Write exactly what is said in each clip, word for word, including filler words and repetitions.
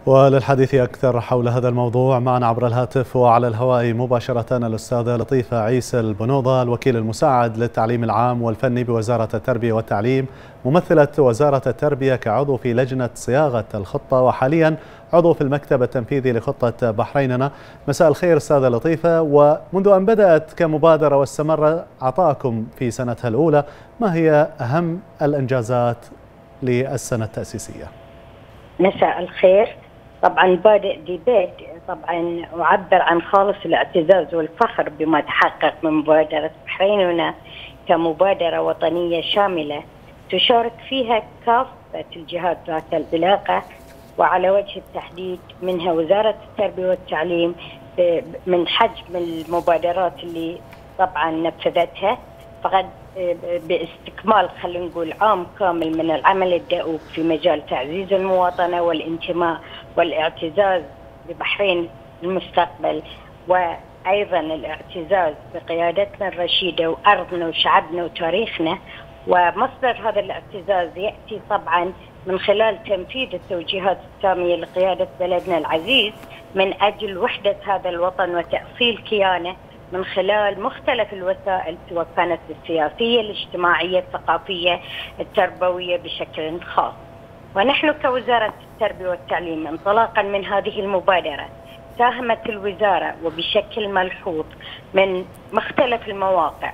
وللحديث أكثر حول هذا الموضوع معنا عبر الهاتف وعلى الهواء مباشرة الأستاذة لطيفة عيسى البنوضة، الوكيل المساعد للتعليم العام والفني بوزارة التربية والتعليم، ممثلة وزارة التربية كعضو في لجنة صياغة الخطة وحاليا عضو في المكتب التنفيذي لخطة بحريننا. مساء الخير أستاذة لطيفة، ومنذ أن بدأت كمبادرة واستمر عطاءكم في سنتها الأولى، ما هي أهم الإنجازات للسنة التأسيسية؟ مساء الخير. طبعا بادئ ديبيت، طبعا أعبر عن خالص الاعتزاز والفخر بما تحقق من مبادرة بحريننا كمبادرة وطنية شاملة تشارك فيها كافة الجهات ذات العلاقة، وعلى وجه التحديد منها وزارة التربية والتعليم من حجم المبادرات اللي طبعا نفذتها، فقد باستكمال خلينا نقول عام كامل من العمل الدؤوب في مجال تعزيز المواطنة والانتماء والاعتزاز ببحرين المستقبل، وأيضا الاعتزاز بقيادتنا الرشيدة وأرضنا وشعبنا وتاريخنا. ومصدر هذا الاعتزاز يأتي طبعا من خلال تنفيذ التوجيهات السامية لقيادة بلدنا العزيز من أجل وحدة هذا الوطن وتأصيل كيانه من خلال مختلف الوسائل، سواء كانت السياسية، الاجتماعية، الثقافية، التربوية بشكل خاص. ونحن كوزارة التربية والتعليم انطلاقا من هذه المبادرة ساهمت الوزارة وبشكل ملحوظ من مختلف المواقع.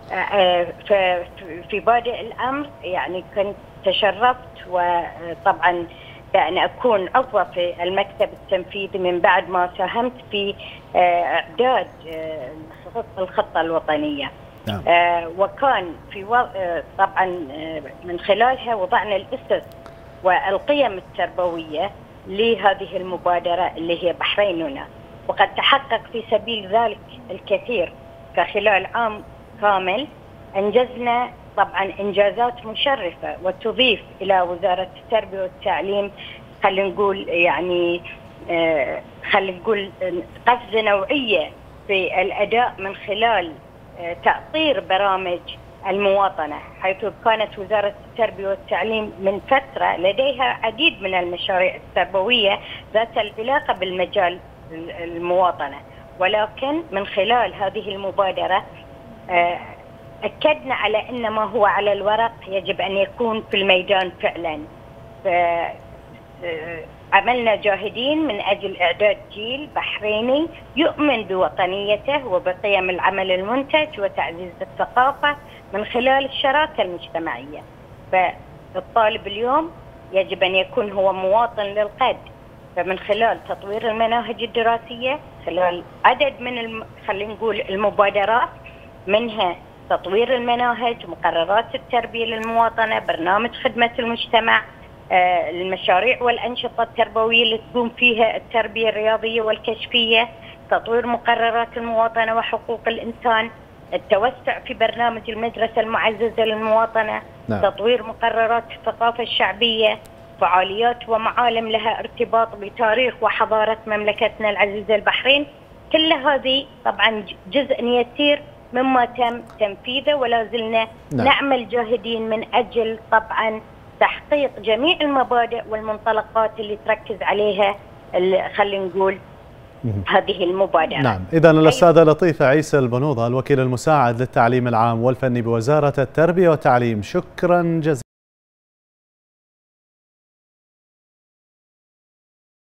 في بادئ الأمر يعني كنت تشرفت وطبعا بأن أكون عضوة في المكتب التنفيذي من بعد ما ساهمت في إعداد الخطة الوطنية. نعم. وكان في طبعا من خلالها وضعنا الأسس والقيم التربوية لهذه المبادرة اللي هي بحريننا، وقد تحقق في سبيل ذلك الكثير. فخلال عام كامل أنجزنا طبعا إنجازات مشرفة وتضيف إلى وزارة التربية والتعليم خلينا نقول يعني آه خلينا نقول قفزة نوعية في الأداء من خلال آه تأطير برامج المواطنة، حيث كانت وزارة التربية والتعليم من فترة لديها عديد من المشاريع التربوية ذات العلاقة بالمجال المواطنة، ولكن من خلال هذه المبادرة آه أكدنا على أن ما هو على الورق يجب أن يكون في الميدان فعلا. عملنا جاهدين من أجل إعداد جيل بحريني يؤمن بوطنيته وبقيم العمل المنتج وتعزيز الثقافة من خلال الشراكة المجتمعية. فالطالب اليوم يجب أن يكون هو مواطن للقد، فمن خلال تطوير المناهج الدراسية خلال عدد من الم... خلينا نقول المبادرات، منها تطوير المناهج، مقررات التربية للمواطنة، برنامج خدمة المجتمع، آه، المشاريع والأنشطة التربوية اللي تقوم فيها التربية الرياضية والكشفية، تطوير مقررات المواطنة وحقوق الإنسان، التوسع في برنامج المدرسة المعززة للمواطنة، نعم. تطوير مقررات الثقافة الشعبية، فعاليات ومعالم لها ارتباط بتاريخ وحضارة مملكتنا العزيزة البحرين. كل هذه طبعا جزء يسير مما تم تنفيذه، ولا زلنا نعم. نعمل جاهدين من أجل طبعا تحقيق جميع المبادئ والمنطلقات اللي تركز عليها خلينا نقول هذه المبادرة. نعم، إذا الأستاذة لطيفة عيسى البنوضة، الوكيل المساعد للتعليم العام والفني بوزارة التربية والتعليم، شكرا جزيلا.